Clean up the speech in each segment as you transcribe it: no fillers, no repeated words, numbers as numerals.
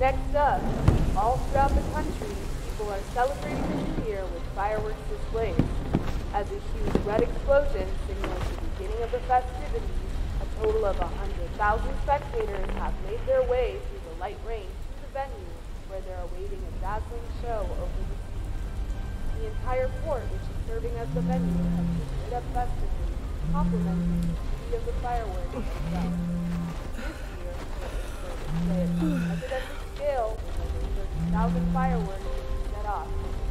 Next up, all throughout the country, people are celebrating the new year with fireworks displays. As a huge red explosion signals the beginning of the festivities, a total of 100,000 spectators have made their way through the light rain to the venue where they're awaiting a dazzling show over the sea. The entire port, which is serving as the venue, has been lit up festively, complementing the beauty of the fireworks themselves. This year, the display at unprecedented scale with over 30,000 fireworks being set off.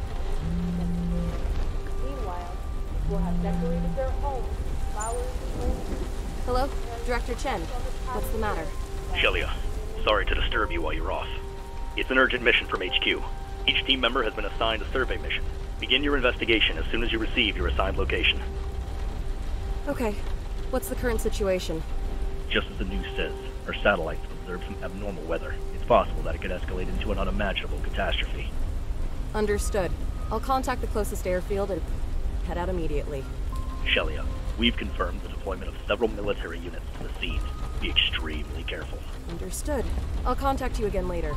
Meanwhile, people have decorated their homes with flowers and lanterns. Hello? Director Chen. What's the matter? Shelia, sorry to disturb you while you're off. It's an urgent mission from HQ. Each team member has been assigned a survey mission. Begin your investigation as soon as you receive your assigned location. Okay. What's the current situation? Just as the news says, our satellites have observed some abnormal weather. It's possible that it could escalate into an unimaginable catastrophe. Understood. I'll contact the closest airfield and head out immediately. Shelia, we've confirmed the deployment of several military units to the scene. Be extremely careful. Understood. I'll contact you again later.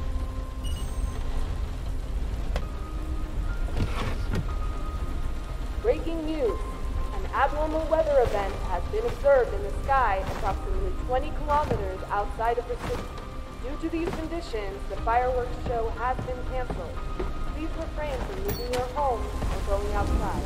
Breaking news. An abnormal weather event has been observed in the sky approximately 20 kilometers outside of the city. Due to these conditions, the fireworks show has been canceled. Please refrain from leaving your homes or going outside.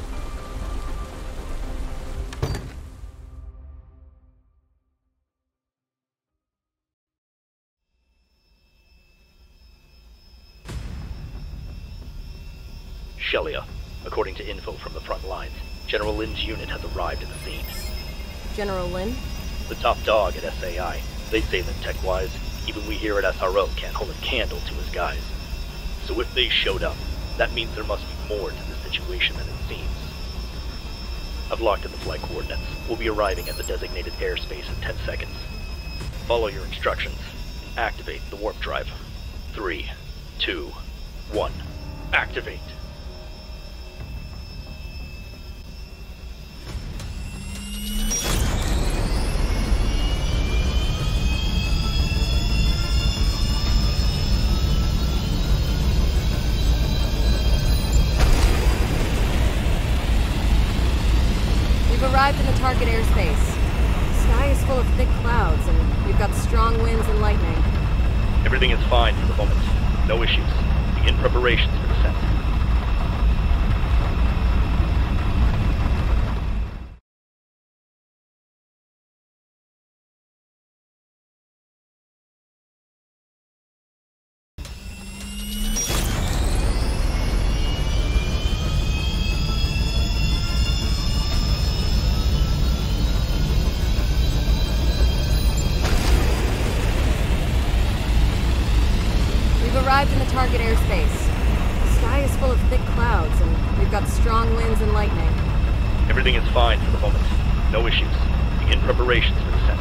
Shelia, according to info from the front lines, General Lin's unit has arrived at the scene. General Lin? The top dog at SAI. They say that tech-wise, even we here at SRO can't hold a candle to his guys. So if they showed up, that means there must be more to the situation than it seems. I've locked in the flight coordinates. We'll be arriving at the designated airspace in 10 seconds. Follow your instructions. Activate the warp drive. 3, 2, 1. Activate! Arrived in the target airspace. The sky is full of thick clouds, and we've got strong winds and lightning. Everything is fine for the moment. No issues. Begin preparations for descent. Arrived in the target airspace. The sky is full of thick clouds, and we've got strong winds and lightning. Everything is fine for the moment. No issues. Begin preparations for descent.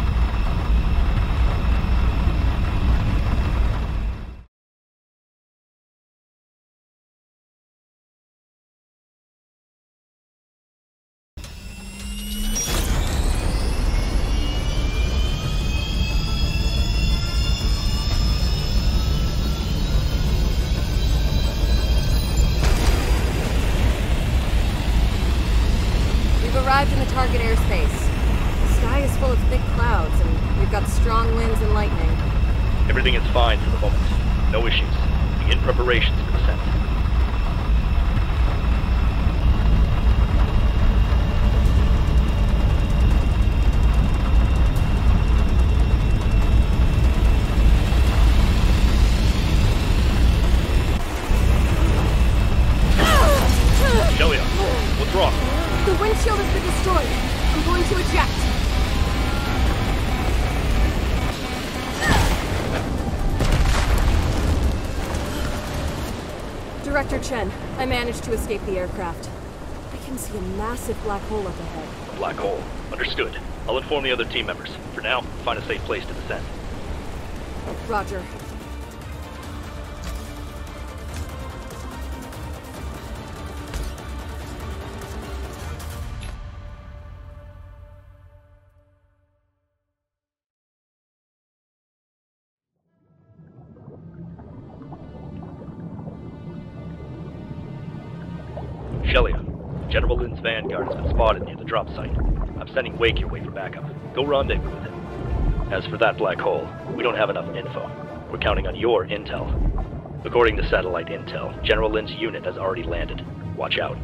Arrived in the target airspace. The sky is full of thick clouds, and we've got strong winds and lightning. Everything is fine for the moment. No issues. Begin preparations for descent. Shelia, what's wrong? The windshield has been destroyed. I'm going to eject. Director Chen, I managed to escape the aircraft. I can see a massive black hole up ahead. A black hole. Understood. I'll inform the other team members. For now, find a safe place to descend. Roger. Shelia, General Lin's vanguard has been spotted near the drop site. I'm sending Wake your way for backup. Go rendezvous with him. As for that black hole, we don't have enough info. We're counting on your intel. According to satellite intel, General Lin's unit has already landed. Watch out.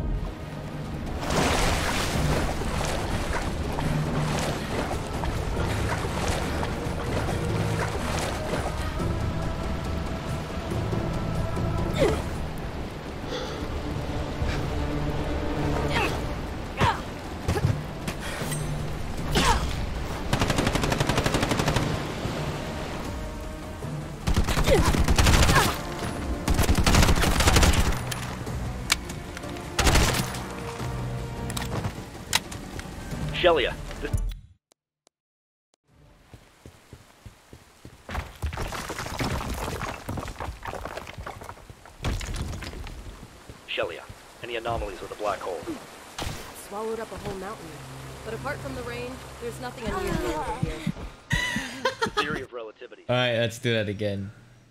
Shelia, Shelia, any anomalies with the black hole? Swallowed up a whole mountain. But apart from the rain, there's nothing unusual over here. The theory of relativity. Alright, let's do that again.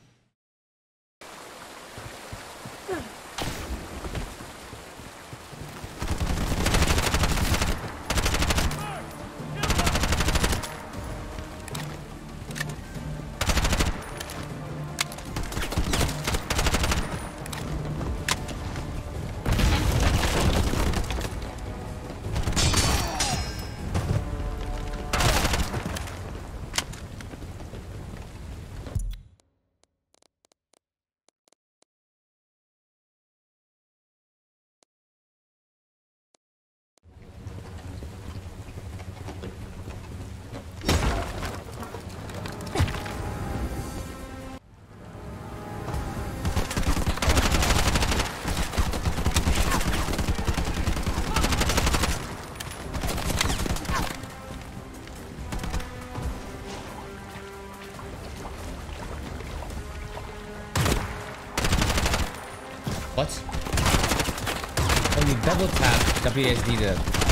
What? Only double tap WSD to...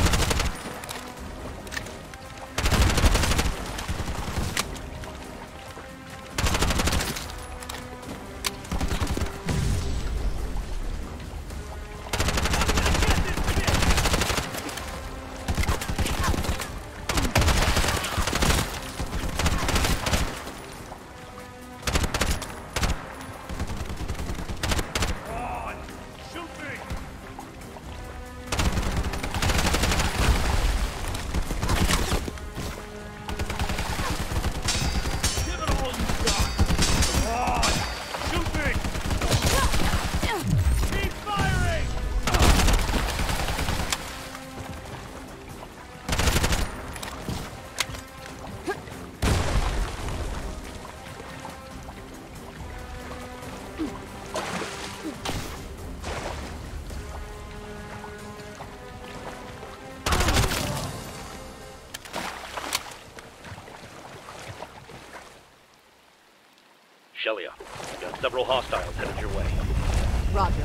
Shelia, you got several hostiles headed your way. Roger.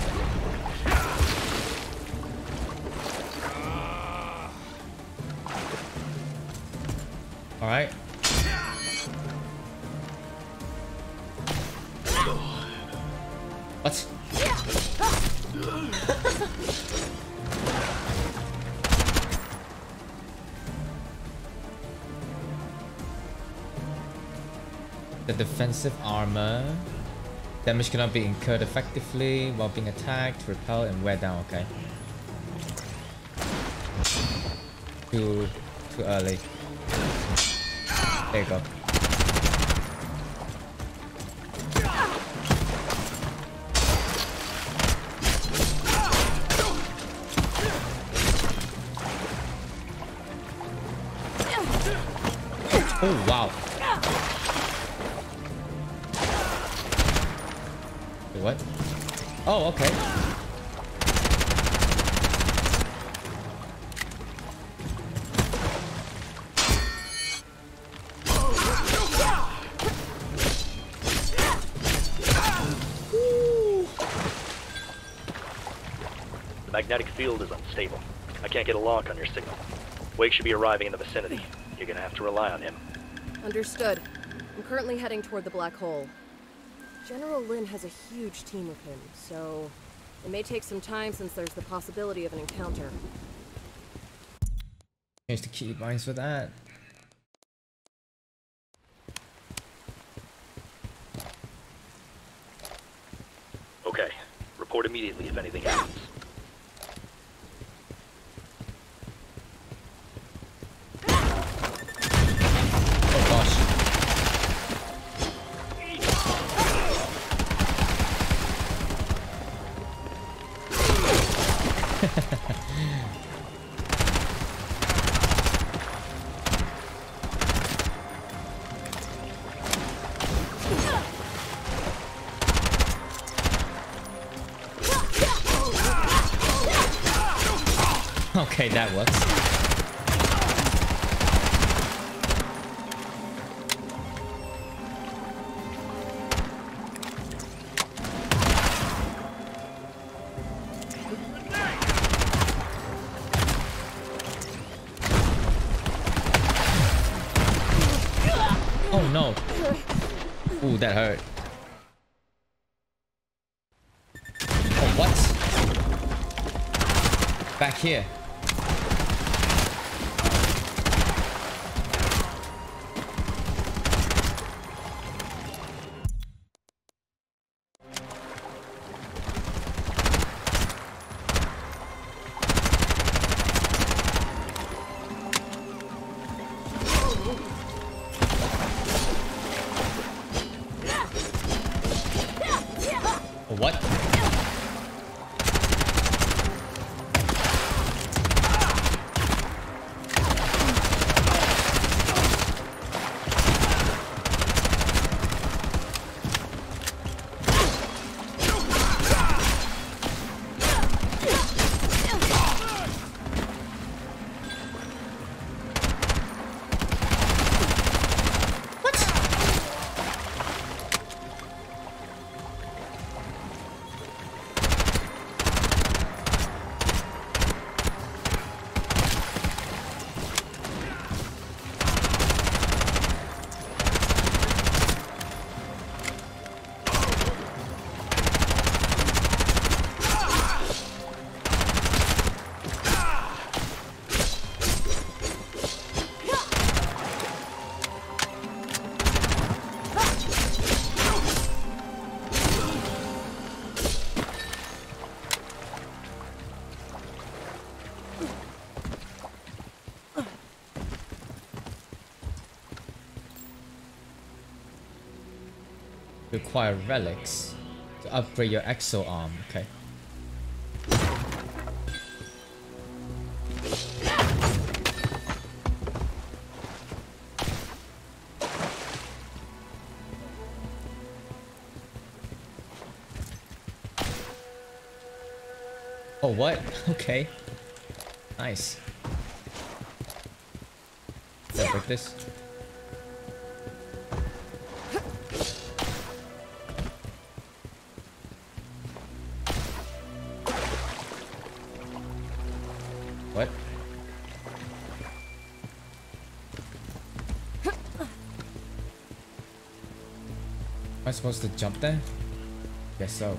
All right. What? The defensive armor. Damage cannot be incurred effectively while being attacked, repel, and wear down. Okay. Too early. There you go. Oh wow. Wait, what? Oh, okay. The magnetic field is unstable. I can't get a lock on your signal. Wake should be arriving in the vicinity. You're gonna have to rely on him. Understood. I'm currently heading toward the black hole. General Lin has a huge team with him, so It may take some time since there's the possibility of an encounter. Change the keybinds for that. Okay. Report immediately if anything happens. Oh gosh. Okay, that works. Oh no. Ooh, that hurt. Oh, what? Back here. What? Require relics to upgrade your exo arm. Okay. Oh, what? Okay. Nice. Can I break this? What? Am I supposed to jump there? Guess so.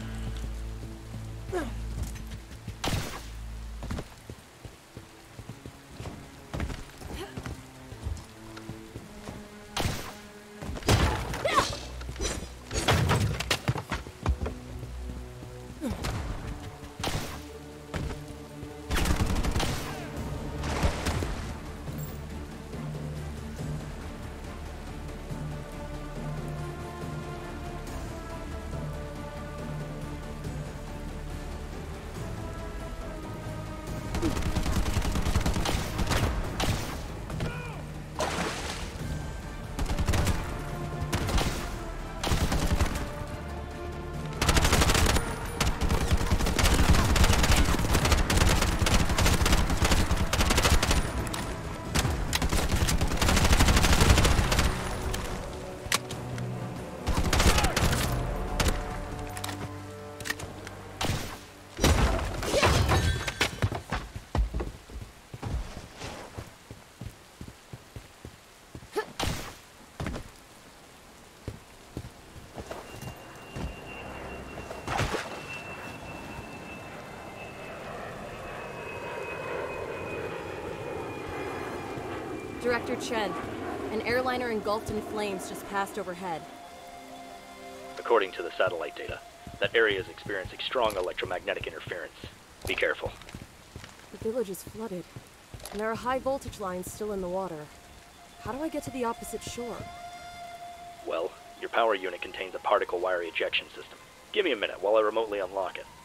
Director Chen, an airliner engulfed in flames just passed overhead. According to the satellite data, that area is experiencing strong electromagnetic interference. Be careful. The village is flooded, and there are high voltage lines still in the water. How do I get to the opposite shore? Well, your power unit contains a particle wire ejection system. Give me a minute while I remotely unlock it.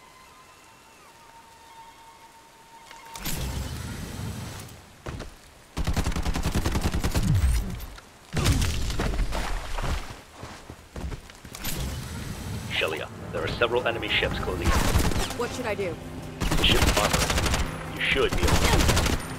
Shelia, there are several enemy ships closing in. What should I do? The ship's armor. You should be able to.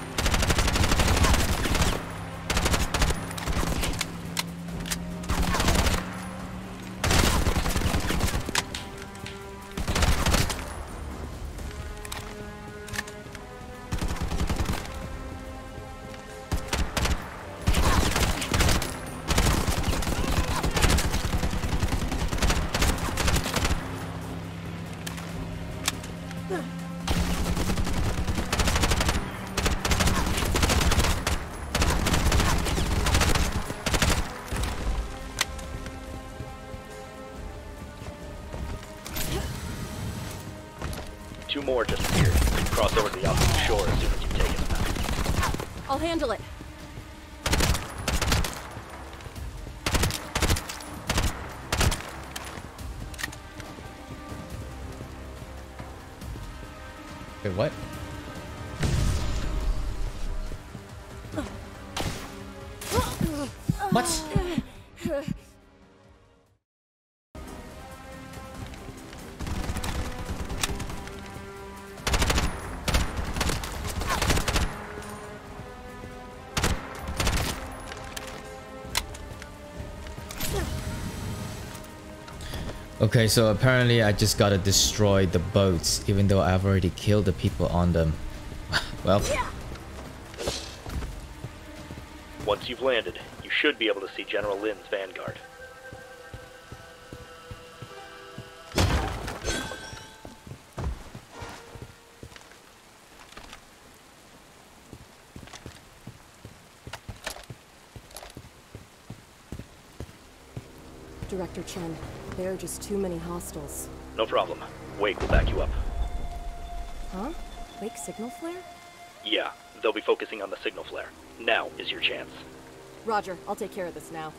Two more just appeared. Cross over to the opposite shore as soon as you take it. I'll handle it. Wait, what? What? Okay, so apparently I just gotta destroy the boats, even though I've already killed the people on them. Well. Once you've landed, you should be able to see General Lin's vanguard. Director Chen, there are just too many hostiles. No problem. Wake will back you up. Huh? Wake signal flare? Yeah, they'll be focusing on the signal flare. Now is your chance. Roger, I'll take care of this now.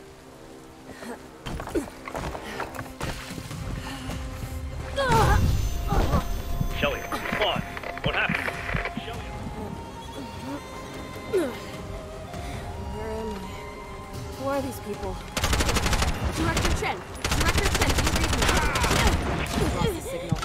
Shelia, respond. What happened? Shelia. Where am I? Who are these people? Director Chen! Director Chen, can you read me? I lost the signal.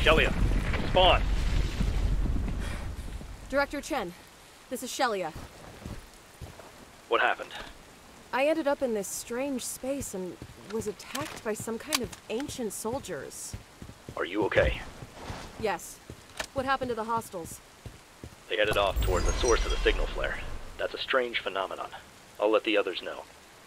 Shelia, spawn. Director Chen, this is Shelia. What happened? I ended up in this strange space and was attacked by some kind of ancient soldiers. Are you okay? Yes. What happened to the hostiles? They headed off toward the source of the signal flare. That's a strange phenomenon. I'll let the others know.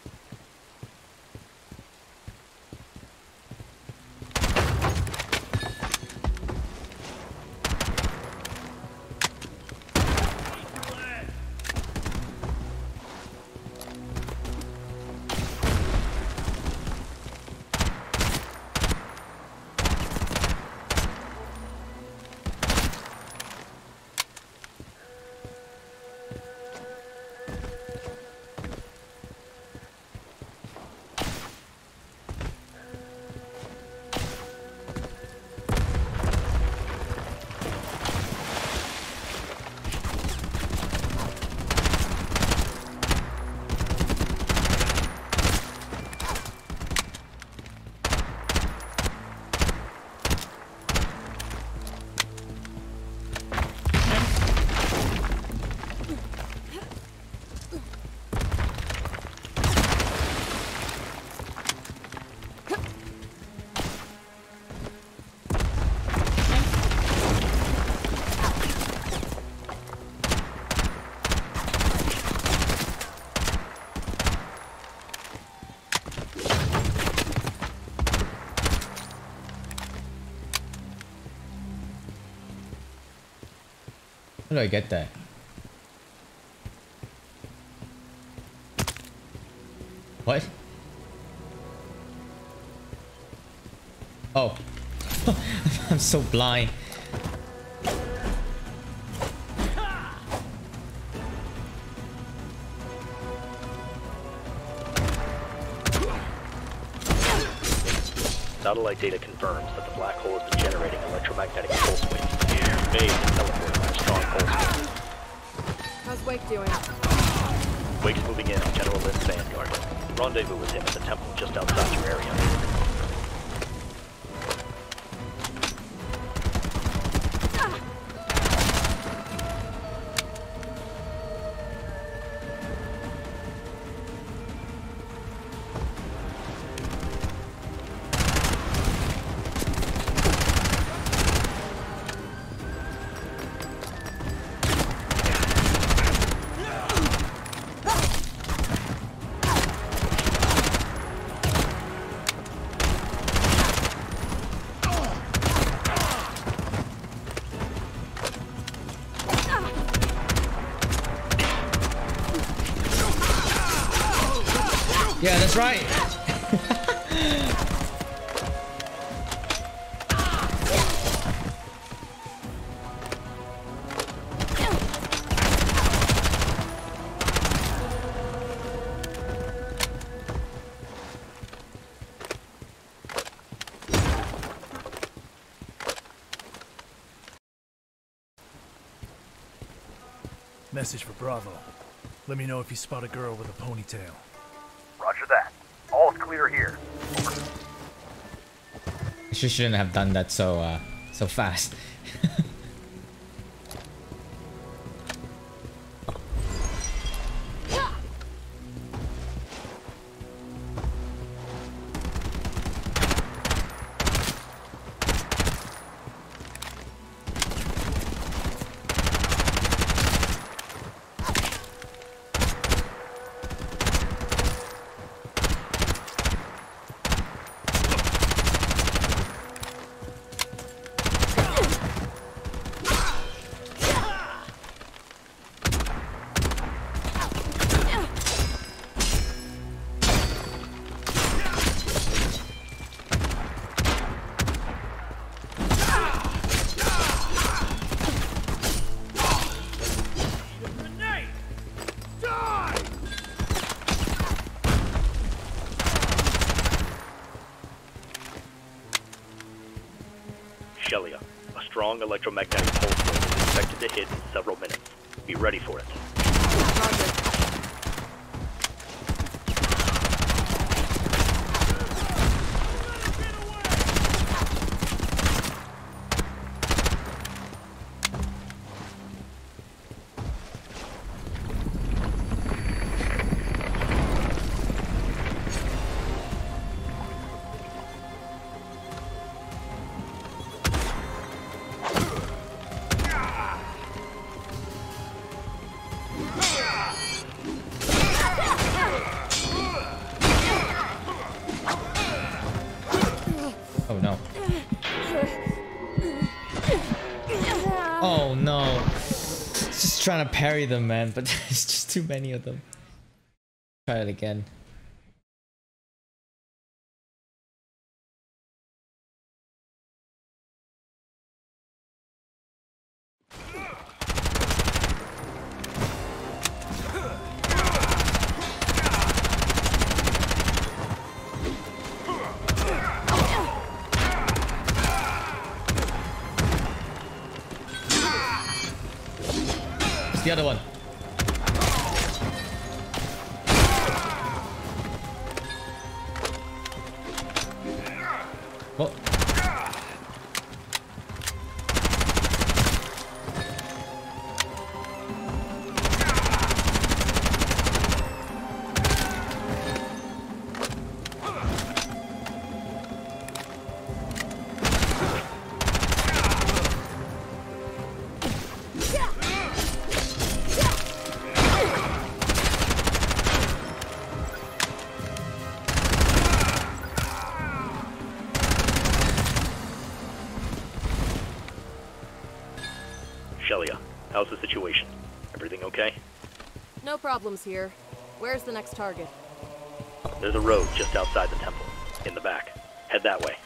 How do I get that? What? Oh. I'm so blind. Satellite data confirms that the black hole has been generating electromagnetic pulse waves. May is teleported by a strong pulse wave. How's Wake doing? Wake's moving in on General Lin's vanguard. Rendezvous with him at the temple just outside your area. Yeah, that's right. Message for Bravo. Let me know if you spot a girl with a ponytail. Roger that. All's clear here. I shouldn't have done that so fast. Shelia, a strong electromagnetic pulse wave is expected to hit in several minutes. Be ready for it. Roger. Oh no. Oh no. Just trying to parry them, man, but there's just too many of them. Try it again. The other one. Oh. How's the situation? Everything okay? No problems here. Where's the next target? There's a road just outside the temple. In the back. Head that way.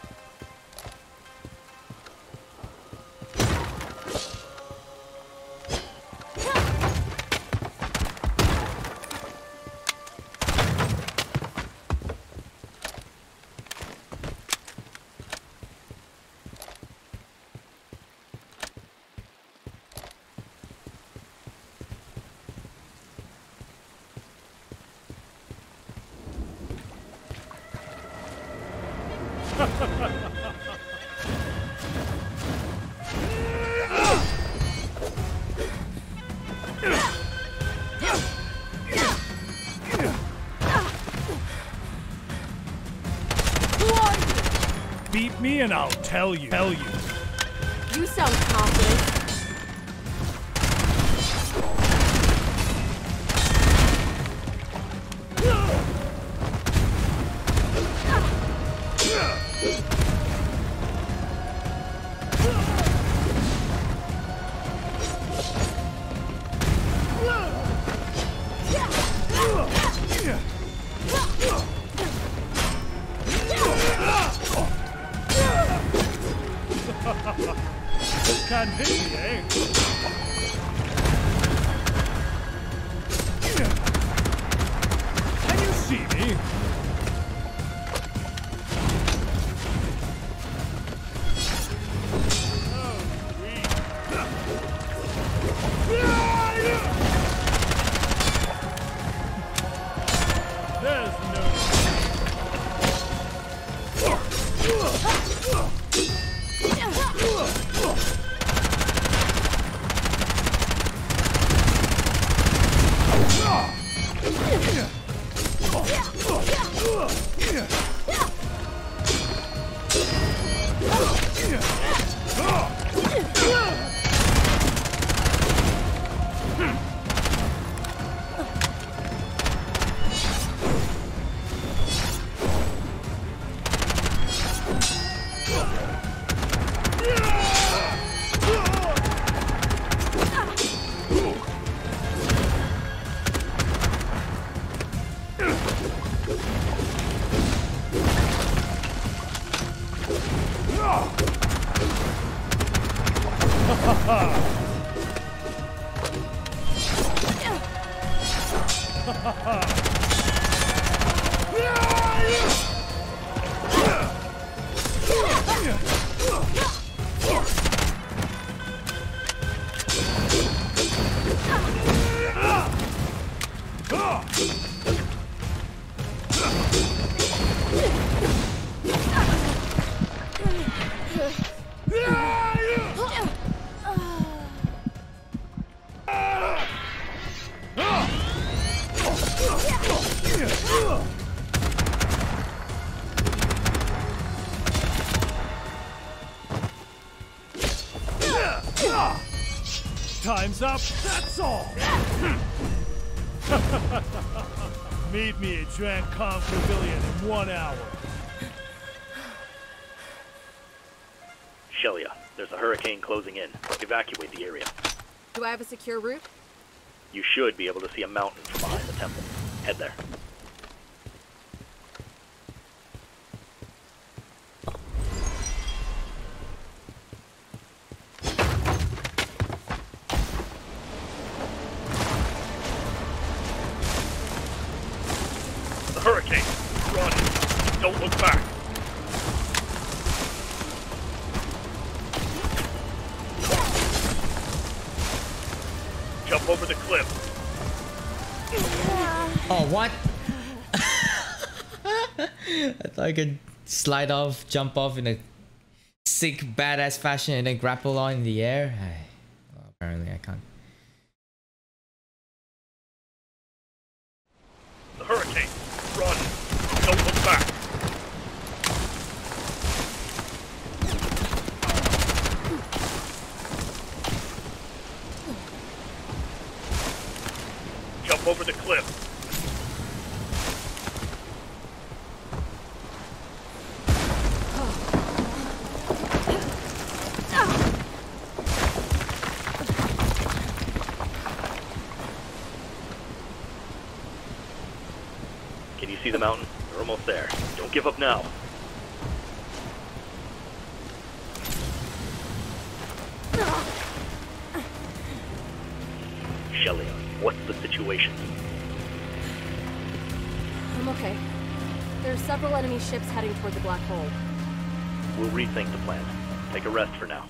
Beat me and I'll tell you. You sound confident. Can't hit me, eh? Can you see me? There's no... Time's up, that's all! Meet me at Drancon Pavilion in 1 hour. Shelia, there's a hurricane closing in. Evacuate the area. Do I have a secure route? You should be able to see a mountain from behind the temple. Head there. The hurricane! Run! Don't look back! Jump over the cliff! Oh, what? I thought I could slide off, jump off in a sick, badass fashion and then grapple on in the air. Well, apparently I can't. The hurricane! Run! Don't look back! Jump over the cliff! Can you see the mountain? We're almost there. Don't give up now. Shelia, what's the situation? I'm okay. There's several enemy ships heading toward the black hole. We'll rethink the plan. Take a rest for now.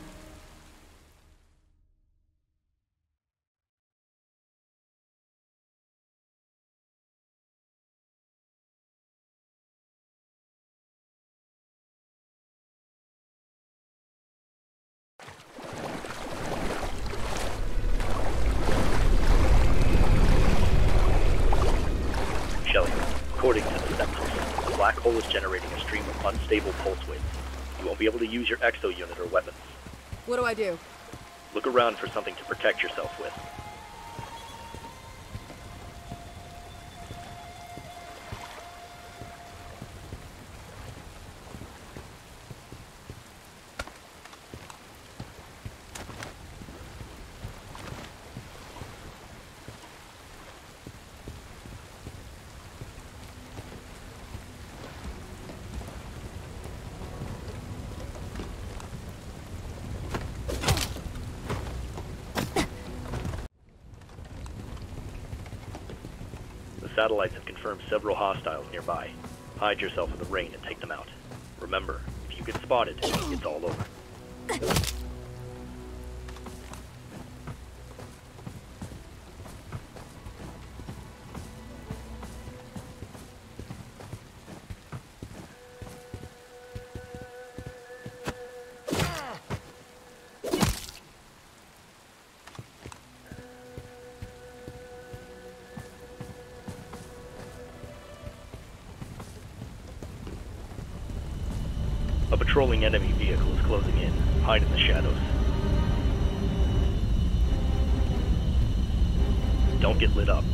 According to the Sentinels, the black hole is generating a stream of unstable pulse waves. You won't be able to use your exo unit or weapons. What do I do? Look around for something to protect yourself with. Satellites have confirmed several hostiles nearby. Hide yourself in the rain and take them out. Remember, if you get spotted, it's all over. A patrolling enemy vehicle is closing in. Hide in the shadows. Don't get lit up.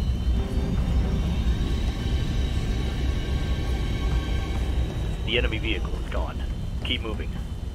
The enemy vehicle is gone. Keep moving.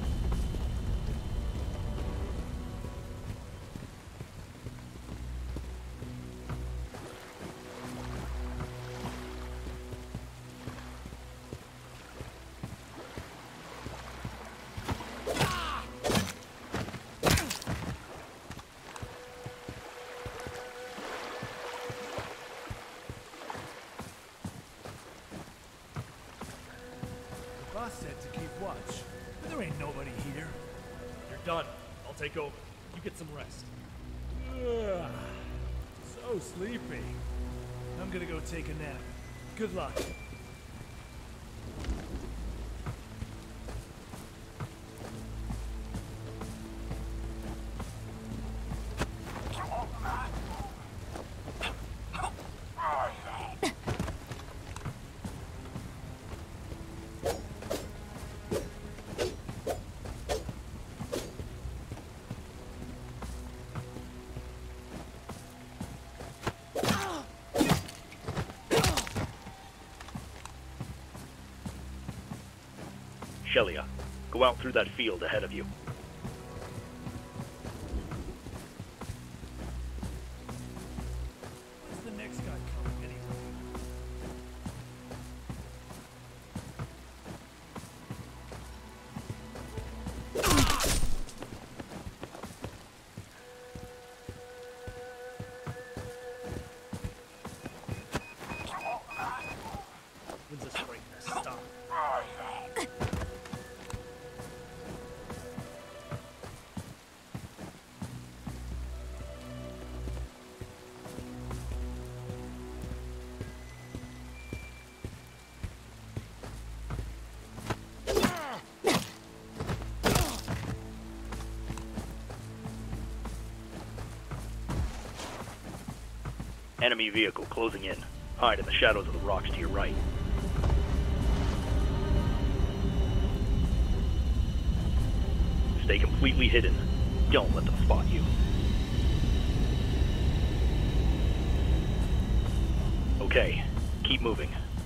Boss said to keep watch, but there ain't nobody here. You're done. I'll take over. You get some rest. Ugh, so sleepy. I'm gonna go take a nap. Good luck. Shelia, go out through that field ahead of you. Enemy vehicle closing in. Hide in the shadows of the rocks to your right. Stay completely hidden. Don't let them spot you. Okay, keep moving.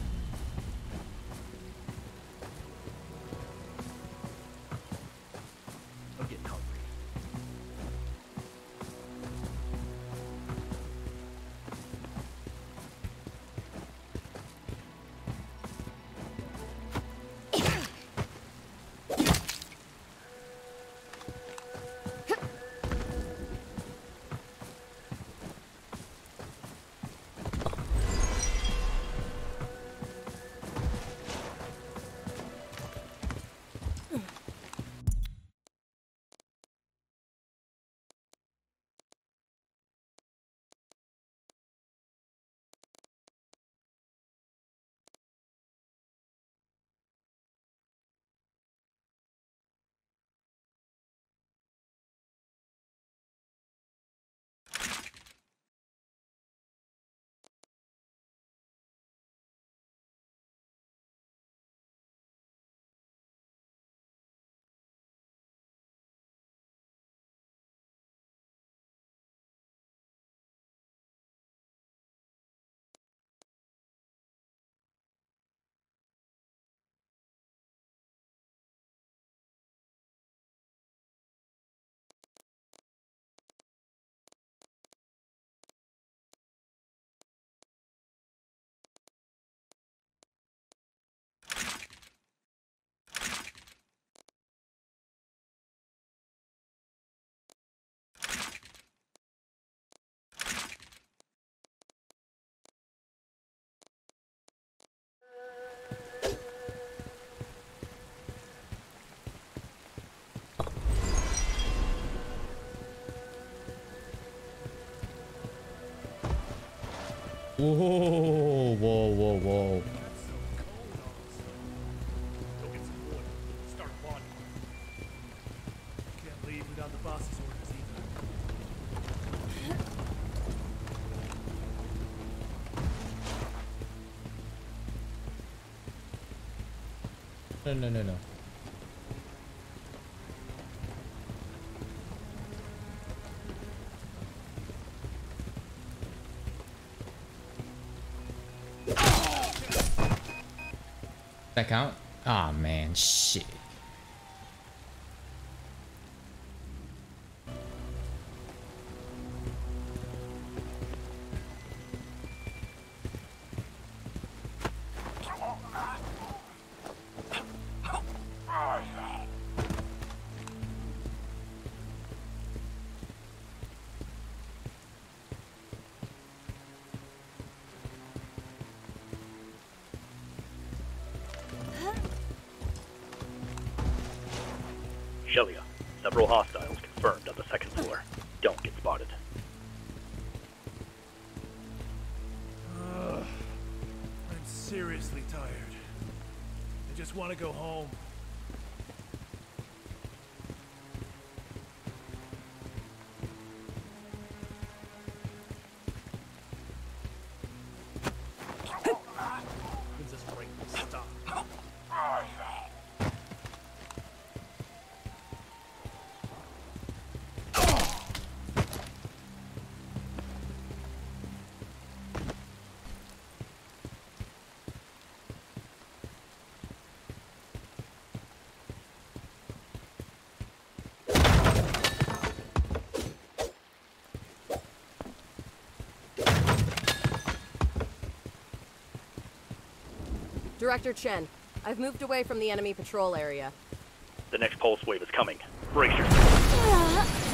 I'm getting hungry. Whoa, whoa, whoa, whoa. Go get some wood. Start bonding. Can't leave without the boss's orders either. No, no, no, no. That count? Ah, man, shit. Shelia, several hostiles confirmed on the second floor. Don't get spotted. I'm seriously tired. I just want to go home. When's this break stop? Director Chen, I've moved away from the enemy patrol area. The next pulse wave is coming. Brace yourself.